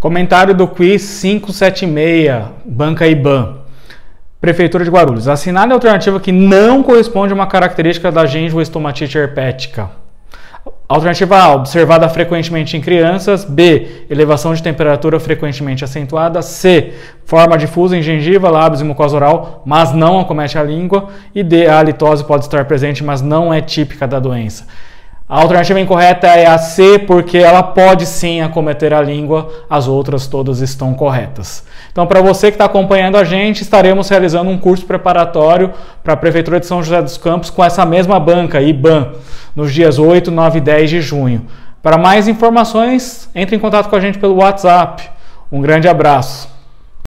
Comentário do quiz 576, Banca IBAN. Prefeitura de Guarulhos. Assinale a alternativa que não corresponde a uma característica da gengiostomate herpética. Alternativa A, observada frequentemente em crianças. B, elevação de temperatura frequentemente acentuada. C, forma difusa em gengiva, lábios e mucosa oral, mas não acomete a língua. E D, a halitose pode estar presente, mas não é típica da doença. A alternativa incorreta é a C, porque ela pode sim acometer a língua, as outras todas estão corretas. Então, para você que está acompanhando a gente, estaremos realizando um curso preparatório para a Prefeitura de São José dos Campos com essa mesma banca, IBAN, nos dias 8, 9 e 10 de junho. Para mais informações, entre em contato com a gente pelo WhatsApp. Um grande abraço.